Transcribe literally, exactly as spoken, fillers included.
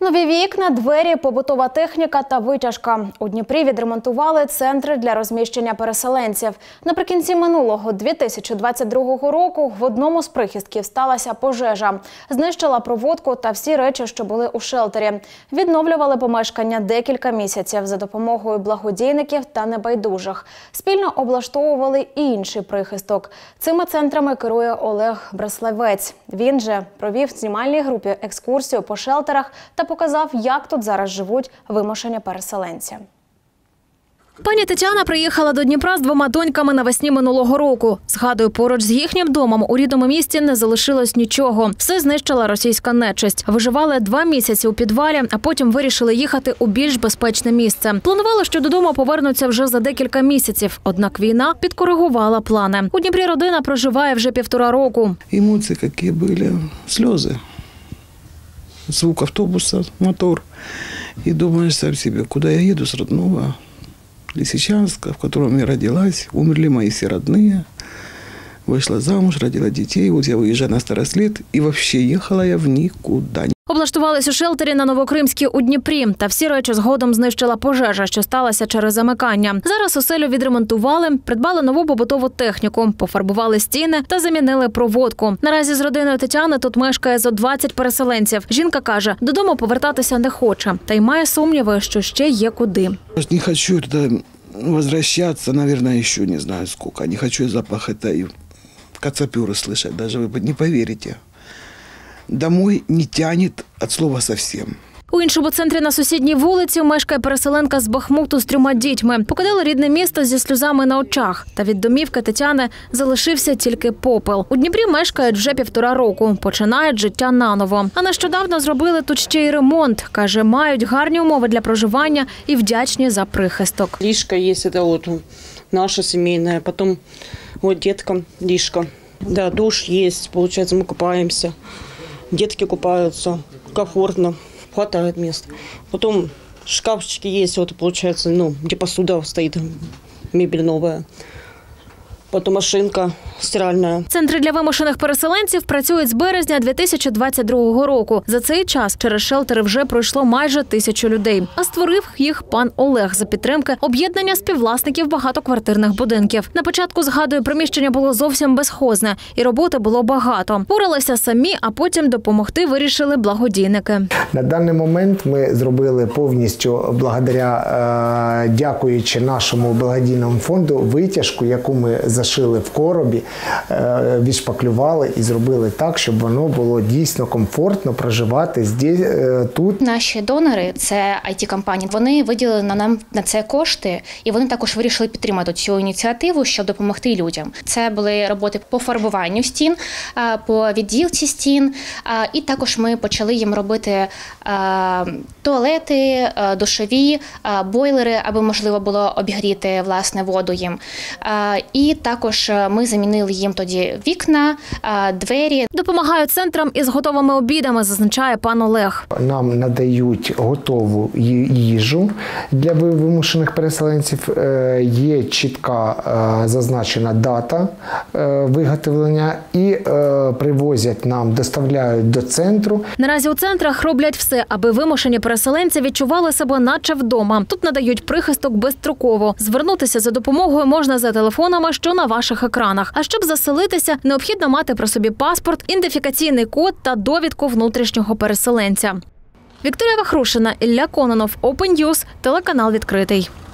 Нові вікна, двері, побутова техніка та витяжка. У Дніпрі відремонтували центри для розміщення переселенців. Наприкінці минулого дві тисячі двадцять другого року в одному з прихистків сталася пожежа. Знищила проводку та всі речі, що були у шелтері. Відновлювали помешкання декілька місяців за допомогою благодійників та небайдужих. Спільно облаштовували і інший прихисток. Цими центрами керує Олег Браславець. Він же провів в знімальній групі екскурсію по шелтерах та показав, як тут зараз живуть вимушені переселенці. Пані Тетяна приїхала до Дніпра з двома доньками навесні минулого року. Згадує, поруч з їхнім домом у рідному місті не залишилось нічого. Все знищила російська нечисть. Виживали два місяці у підвалі, а потім вирішили їхати у більш безпечне місце. Планували, що додому повернуться вже за декілька місяців. Однак війна підкоригувала плани. У Дніпрі родина проживає вже півтора року. Емоції які були, сльози. Звук автобуса, мотор. И думаешь сам себе, куда я еду с родного Лисичанска, в котором я родилась. Умерли мои все родные. Вышла замуж, родила детей. Вот я выезжаю на старослед. И вообще ехала я в никуда. Облаштувались у шелтері на Новокримській у Дніпрі. Та всі речі згодом знищила пожежа, що сталася через замикання. Зараз оселю відремонтували, придбали нову побутову техніку, пофарбували стіни та замінили проводку. Наразі з родиною Тетяни тут мешкає зо двадцять переселенців. Жінка каже, додому повертатися не хоче. Та й має сумніви, що ще є куди. Не хочу туди возвращаться, наверное, еще не знаю сколько. Не хочу запах этой кацапюры слышать, даже вы не поверите. Домой не тянет від слова совсем. У іншому центрі на сусідній вулиці мешкає переселенка з Бахмуту з трьома дітьми. Покидали рідне місто зі сльозами на очах. Та від домівки Тетяни залишився тільки попел. У Дніпрі мешкають вже півтора року. Починають життя наново. А нещодавно зробили тут ще й ремонт. Каже, мають гарні умови для проживання і вдячні за прихисток. Ліжка є, це от наша сімейна. Потім от діткам ліжка. Да, душ є, виходить, ми купаємося. Детки купаются, комфортно, хватает места. Потом шкафчики есть, вот получается, ну, где посуда стоит, мебель новая. Потім машинка стиральна. Центри для вимушених переселенців працюють з березня дві тисячі двадцять другого року. За цей час через шелтери вже пройшло майже тисячу людей. А створив їх пан Олег за підтримки об'єднання співвласників багатоквартирних будинків. На початку, згадує, приміщення було зовсім безхозне і роботи було багато. Поралися самі, а потім допомогти вирішили благодійники. На даний момент ми зробили повністю, благодаря, дякуючи нашому благодійному фонду, витяжку, яку ми зашили в коробі, відшпаклювали і зробили так, щоб воно було дійсно комфортно проживати тут. Наші донори, це ай ті-компанії, вони виділили на нам на це кошти, і вони також вирішили підтримати цю ініціативу, щоб допомогти людям. Це були роботи по фарбуванню стін, по відділці стін, і також ми почали їм робити туалети, душові, бойлери, аби можливо було обігріти, власне, воду їм. І також ми замінили їм тоді вікна, двері. Допомагають центрам із готовими обідами, зазначає пан Олег. Нам надають готову їжу для вимушених переселенців. Є чітка зазначена дата виготовлення і привозять нам, доставляють до центру. Наразі у центрах роблять все, аби вимушені переселенці відчували себе наче вдома. Тут надають прихисток безстроково. Звернутися за допомогою можна за телефонами, що на ваших екранах. А щоб заселитися, необхідно мати при собі паспорт, ідентифікаційний код та довідку внутрішнього переселенця. Вікторія Вахрушина, Ілля Кононов, Open News, телеканал «Відкритий».